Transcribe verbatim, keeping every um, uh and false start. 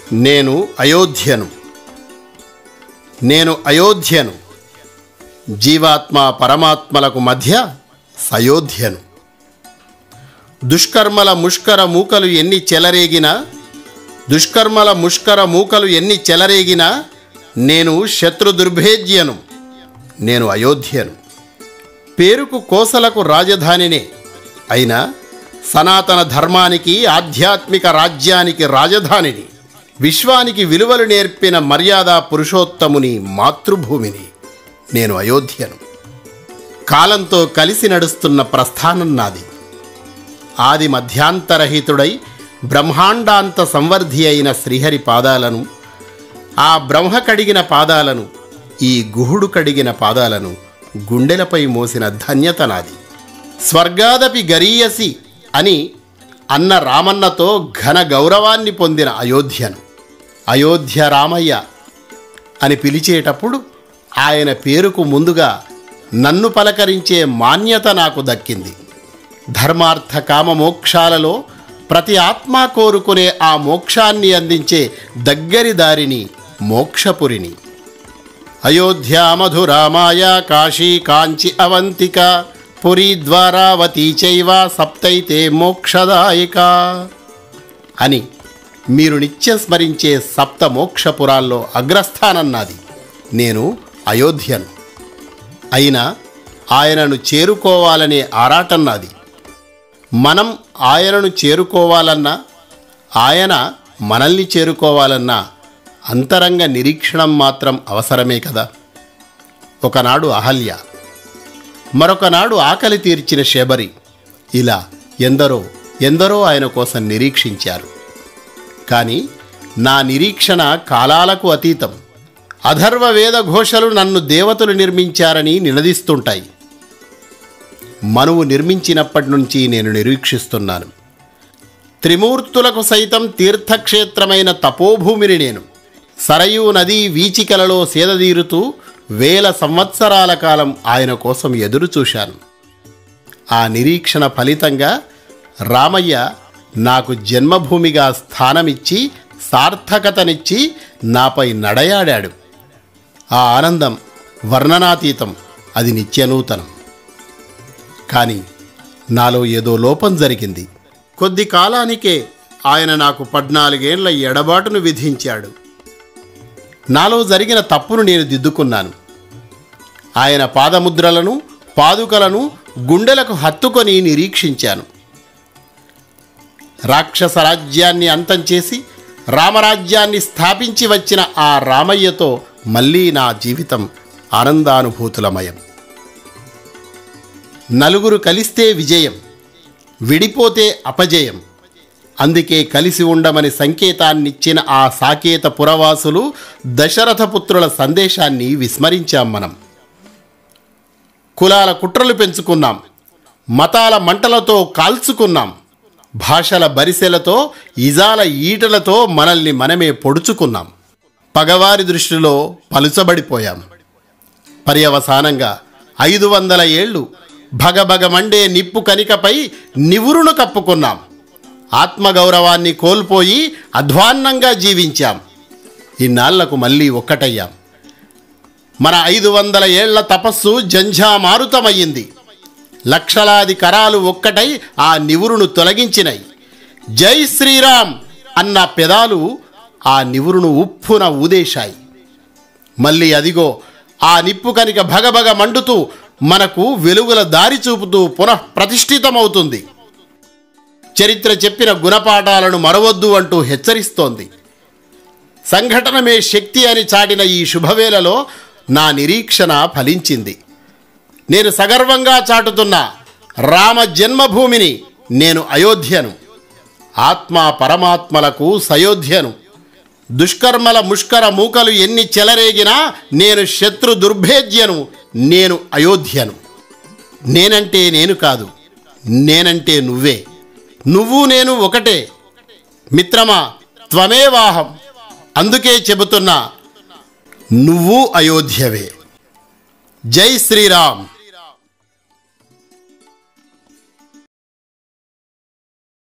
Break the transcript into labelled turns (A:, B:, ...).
A: నేను అయోధ్యను నేను అయోధ్యను జీవాత్మ పరమాత్మలకు మధ్య సయోధ్యను. దుష్కర్మల ముష్కర మూకలు ఎన్ని చెలరేగినా దుష్కర్మల ముష్కర మూకలు ఎన్ని చెలరేగినా నేను శత్రు దుర్భేద్యను. నేను అయోధ్యను. పేరుకు కోసలకు రాజధానినే అయినా సనాతన ధర్మానికి ఆధ్యాత్మిక రాజ్యానికి రాజధానిని, విశ్వానికి విలువలు నేర్పిన మర్యాదా పురుషోత్తముని మాతృభూమిని నేను అయోధ్యను. కాలంతో కలిసి నడుస్తున్న ప్రస్థానం నాది. ఆది మధ్యాంతరహితుడై బ్రహ్మాండాంత సంవర్ధి అయిన శ్రీహరి పాదాలను, ఆ బ్రహ్మ కడిగిన పాదాలను, ఈ గుహుడు కడిగిన పాదాలను గుండెలపై మోసిన ధన్యత నాది. స్వర్గాదపి గరీయసి అని అన్న రామన్నతో ఘన గౌరవాన్ని పొందిన అయోధ్యను. అయోధ్య రామయ్య అని పిలిచేటప్పుడు ఆయన పేరుకు ముందుగా నన్ను పలకరించే మాన్యత నాకు దక్కింది. ధర్మార్థ కామ మోక్షాలలో ప్రతి ఆత్మ కోరుకునే ఆ మోక్షాన్ని అందించే దగ్గరి దారిని మోక్షపురిని. అయోధ్య మధురామాయ కాశీ కాంచి అవంతిక పురీ ద్వారావతీ చైవ సప్తైతే మోక్షదాయిక అని మీరు నిత్యం స్మరించే సప్త మోక్షపురాల్లో అగ్రస్థానం నాది. నేను అయోధ్యను. అయినా ఆయనను చేరుకోవాలనే ఆరాటం నాది. మనం ఆయనను చేరుకోవాలన్నా, ఆయన మనల్ని చేరుకోవాలన్నా అంతరంగ నిరీక్షణం మాత్రం అవసరమే కదా. ఒకనాడు అహల్య, మరొకనాడు ఆకలి తీర్చిన శబరి, ఇలా ఎందరో ఎందరో ఆయన కోసం నిరీక్షించారు. కానీ నా నిరీక్షణ కాలాలకు అతీతం. అథర్వ వేద ఘోషలు నన్ను దేవతలు నిర్మించారని నినదిస్తుంటాయి. మనువు నిర్మించినప్పటి నుంచి నేను నిరీక్షిస్తున్నాను. త్రిమూర్తులకు సైతం తీర్థక్షేత్రమైన తపోభూమిని నేను. సరయూ నదీ వీచికలలో సేదదీరుతూ వేల సంవత్సరాల కాలం ఆయన కోసం ఎదురు చూశాను. ఆ నిరీక్షణ ఫలితంగా రామయ్య నాకు జన్మభూమిగా స్థానమిచ్చి సార్థకతనిచ్చి నాపై నడయాడాడు. ఆ ఆనందం వర్ణనాతీతం, అది నిత్యనూతనం. కానీ నాలో ఏదో లోపం జరిగింది. కొద్ది కాలానికే ఆయన నాకు పద్నాలుగేళ్ల ఎడబాటును విధించాడు. నాలో జరిగిన తప్పును నేను దిద్దుకున్నాను. ఆయన పాదముద్రలను పాదుకలను గుండెలకు హత్తుకొని నిరీక్షించాను. రాక్షస రాజ్యాన్ని అంతం చేసి రామరాజ్యాన్ని స్థాపించి వచ్చిన ఆ రామయ్యతో మళ్ళీ నా జీవితం ఆనందానుభూతులమయం. నలుగురు కలిస్తే విజయం, విడిపోతే అపజయం. అందుకే కలిసి ఉండమని సంకేతాన్నిచ్చిన ఆ సాకేత పురవాసులు దశరథపుత్రుల సందేశాన్ని విస్మరించాం మనం. కులాల కుట్రలు పెంచుకున్నాం, మతాల మంటలతో కాల్చుకున్నాం, భాషల బరిసెలతో ఇజాల ఈటలతో మనల్ని మనమే పొడుచుకున్నాం. పగవారి దృష్టిలో పలుచబడిపోయాం. పర్యవసానంగా ఐదు వందల ఏళ్ళు భగభగమండే నిప్పు కనికపై నివురును కప్పుకున్నాం. ఆత్మగౌరవాన్ని కోల్పోయి అధ్వాన్నంగా జీవించాం. ఇన్నాళ్లకు మళ్ళీ ఒక్కటయ్యాం. మన ఐదు వందల ఏళ్ల తపస్సు జంఝామారుతమయ్యింది. లక్షలాది కరాలు ఒక్కటై ఆ నివురును తొలగించినాయి. జై శ్రీరామ్ అన్న పెదాలు ఆ నివురును ఉప్పున ఊదేశాయి. మళ్ళీ అదిగో ఆ నిప్పు కనిక భగభగ మండుతూ మనకు వెలుగుల దారి చూపుతూ పునః ప్రతిష్ఠితమవుతుంది. చరిత్ర చెప్పిన గుణపాఠాలను మరవద్దు అంటూ హెచ్చరిస్తోంది. సంఘటనమే శక్తి అని చాటిన ఈ శుభవేళలో నా నిరీక్షణ ఫలించింది. నేను సగర్వంగా చాటుతున్న రామ జన్మభూమిని నేను అయోధ్యను. ఆత్మ పరమాత్మలకు సయోధ్యను. దుష్కర్మల ముష్కర మూకలు ఎన్ని చెలరేగినా నేను శత్రు దుర్భేద్యను. నేను అయోధ్యను. నేనంటే నేను కాదు, నేనంటే నువ్వే. నువ్వు నేను ఒకటే. మిత్రమా, త్వమేవాహం. అందుకే చెబుతున్నా, నువ్వు అయోధ్యవే. జై శ్రీరామ్.